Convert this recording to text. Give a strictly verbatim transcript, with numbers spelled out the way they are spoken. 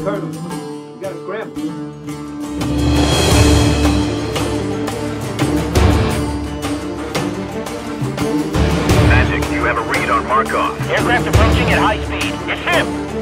heard him. We gotta grab him. Magic, you have a read on Markov. Aircraft approaching at high speed. It's him!